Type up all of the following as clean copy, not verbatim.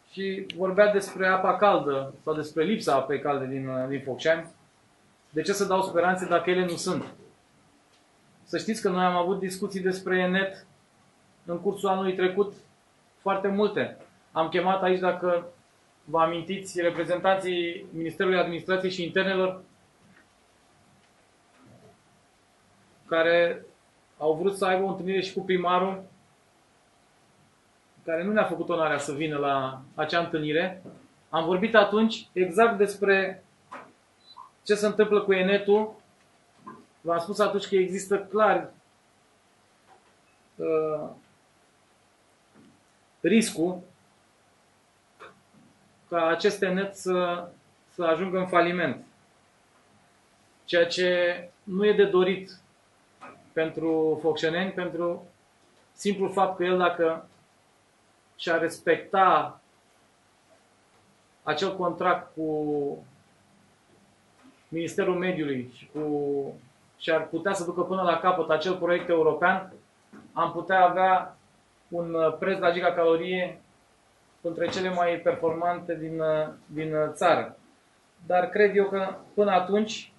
și vorbea despre apa caldă sau despre lipsa apei calde din Focșani. De ce să dau speranțe dacă ele nu sunt? Să știți că noi am avut discuții despre ENET în cursul anului trecut, foarte multe. Am chemat aici, dacă vă amintiți, reprezentanții Ministerului Administrației și Internelor, care au vrut să aibă o întâlnire și cu primarul, care nu ne-a făcut onoarea să vină la acea întâlnire. Am vorbit atunci exact despre ce se întâmplă cu ENET-ul. V-am spus atunci că există clar riscul ca acest ENET să ajungă în faliment. Ceea ce nu e de dorit pentru focșeneni, pentru simplul fapt că el, dacă și-a respecta acel contract cu Ministerul Mediului și ar putea să ducă până la capăt acel proiect european, am putea avea un preț la gigacalorie între cele mai performante din țară. Dar cred eu că până atunci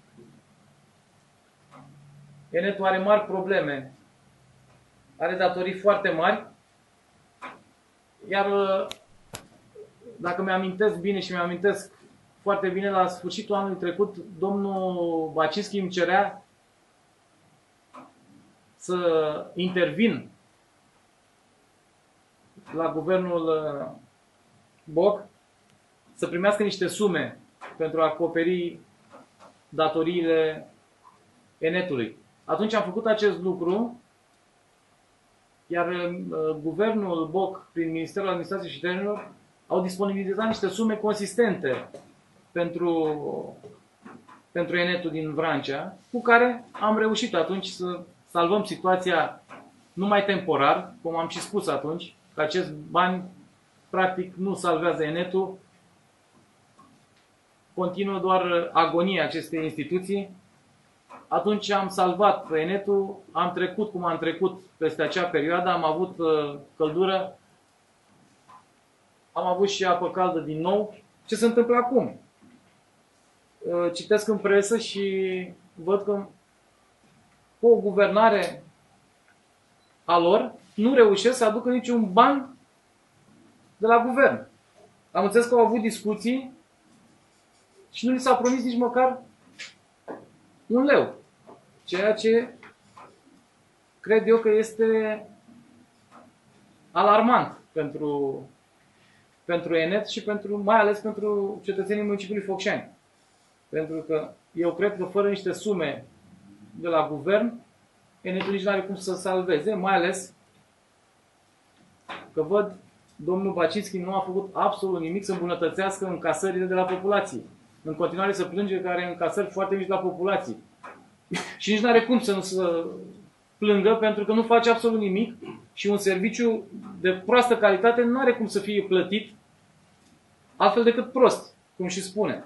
ENET-ul are mari probleme, are datorii foarte mari, iar dacă mi-amintesc bine și mi-amintesc foarte bine, la sfârșitul anului trecut, domnul Bacinski îmi cerea să intervin la guvernul Boc să primească niște sume pentru a acoperi datoriile ENET-ului. Atunci am făcut acest lucru, iar guvernul Boc, prin Ministerul Administrației și Internelor, au disponibilizat niște sume consistente pentru ENET-ul din Vrancea, cu care am reușit atunci să salvăm situația numai temporar, cum am și spus atunci, că acești bani practic nu salvează ENET-ul, continuă doar agonia acestei instituții. Atunci am salvat ENET-ul, am trecut cum am trecut peste acea perioadă, am avut căldură, am avut și apă caldă din nou. Ce se întâmplă acum? Citesc în presă și văd că cu o guvernare a lor nu reușesc să aducă niciun ban de la guvern. Am înțeles că au avut discuții și nu li s-a promis nici măcar un leu. Ceea ce cred eu că este alarmant pentru ENET și mai ales pentru cetățenii municipiului Focșani. Pentru că eu cred că fără niște sume de la guvern, ENET-ul nici nu are cum să salveze, mai ales că văd domnul Bacinski nu a făcut absolut nimic să îmbunătățească încasările de la populație. În continuare se plânge că are încasări foarte mici la populație. Și nici nu are cum să nu se plângă, pentru că nu face absolut nimic și un serviciu de proastă calitate nu are cum să fie plătit altfel decât prost, cum și spune.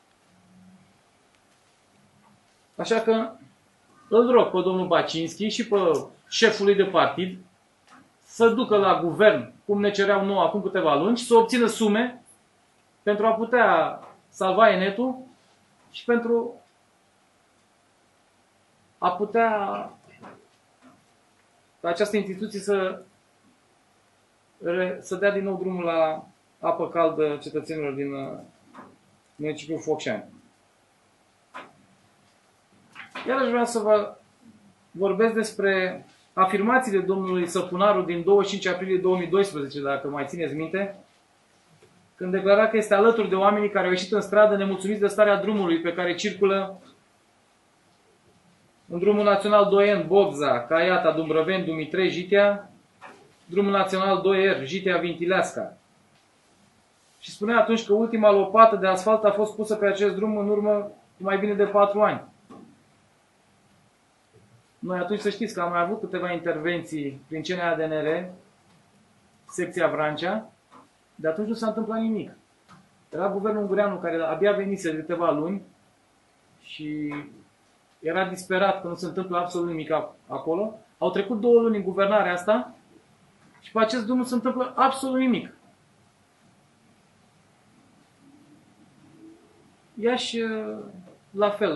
Așa că îl rog pe domnul Bacinski și pe șeful lui de partid să ducă la guvern, cum ne cereau nouă acum câteva luni, și să obțină sume pentru a putea salva ENET-ul și pentru a putea ca această instituție să dea din nou drumul la apă caldă cetățenilor din municipiul Focșani. Iar aș vrea să vă vorbesc despre afirmațiile domnului Săpunaru din 25 aprilie 2012, dacă mai țineți minte, când declara că este alături de oamenii care au ieșit în stradă nemulțumiți de starea drumului pe care circulă în drumul național 2N, Bogza, Caiata, Dumbrăveni, Dumitrei, Jitea, drumul național 2R, Jitea, Vintileasca. Și spunea atunci că ultima lopată de asfalt a fost pusă pe acest drum în urmă cu mai bine de 4 ani. Noi atunci să știți că am mai avut câteva intervenții prin CNADNR, secția Vrancea, de atunci nu s-a întâmplat nimic. Era guvernul Ungureanu care abia venise de câteva luni și era disperat că nu se întâmplă absolut nimic acolo. Au trecut 2 luni în guvernarea asta și pe acest drum nu se întâmplă absolut nimic. Iași, la fel,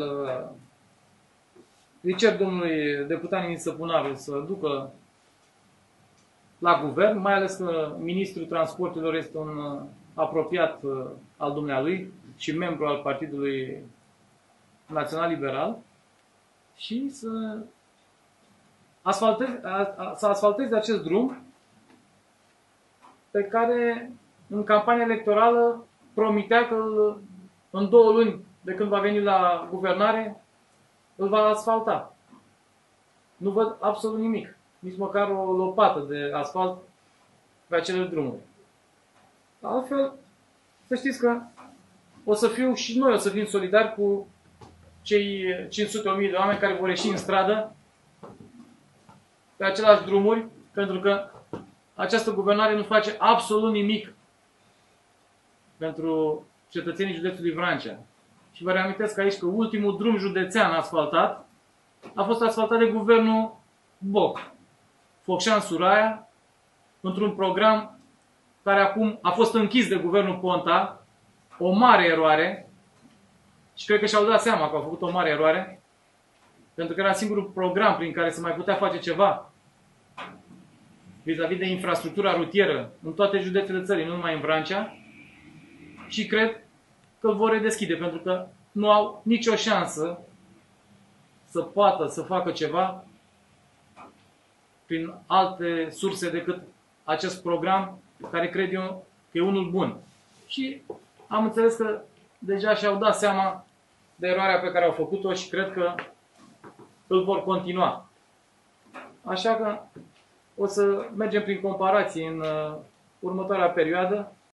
îi cer domnului deputat Nini Săpunaru să ducă la guvern, mai ales că ministrul transporturilor este un apropiat al dumnealui și membru al Partidului Național Liberal, și să asfalteze acest drum pe care în campania electorală promitea că în 2 luni de când va veni la guvernare îl va asfalta. Nu văd absolut nimic, nici măcar o lopată de asfalt pe acele drumuri. Altfel, să știți că o să fim solidari cu cei 500.000 de oameni care vor ieși în stradă pe aceleași drumuri, pentru că această guvernare nu face absolut nimic pentru cetățenii județului Vrancea. Și vă reamintesc aici că ultimul drum județean asfaltat a fost asfaltat de guvernul Boc, Focșani-Suraia, într-un program care acum a fost închis de guvernul Ponta, o mare eroare, și cred că și-au dat seama că au făcut o mare eroare, pentru că era singurul program prin care se mai putea face ceva vis-a-vis de infrastructura rutieră în toate județele țării, nu numai în Vrancea, și cred că îl vor redeschide, pentru că nu au nicio șansă să poată să facă ceva prin alte surse decât acest program, care cred eu că e unul bun. Și am înțeles că deja și-au dat seama de eroarea pe care au făcut-o și cred că îl vor continua. Așa că o să mergem prin comparații în următoarea perioadă